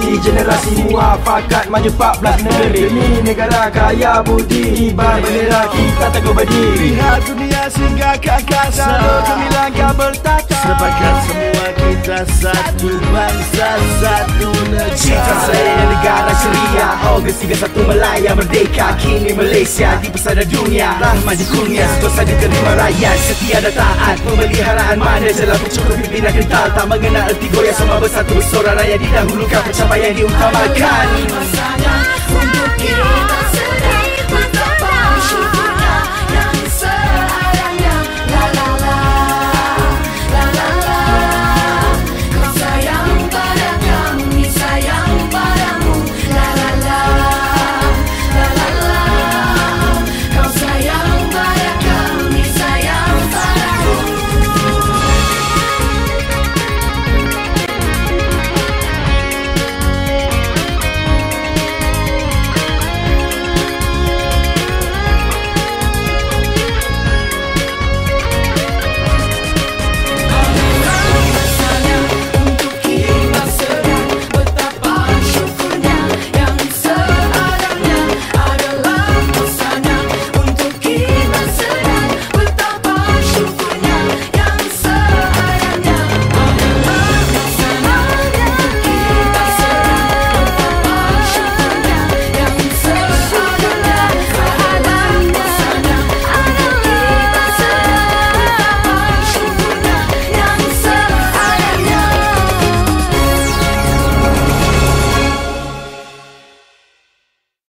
hati generasi muafakat maju 14 negeri. Demi negara kaya budi, kibar bendera kita teguh berdiri. Lihat dunia singgah ke angkasa, kami langkah bertata. Sepakat semua kita satu bangsa, satu negara. Cinta saya negara ceria, Ogos 31 Melaya merdeka. Kini Malaysia di pesada dunia, rahmat di dunia, sentosa diterima rakyat. Setia dan taat, pemeliharaan mana jelas mencukup pimpinan kental. Tak mengenal erti goyah, semua bersatu bersorak. Rakyat didahulukan, pencapaian diutamakan. Masanya untuk kita